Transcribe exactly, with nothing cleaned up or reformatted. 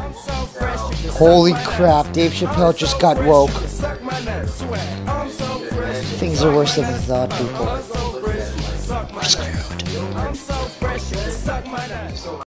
Holy crap, Dave Chappelle just got woke. Things are worse than we thought, people. We're screwed.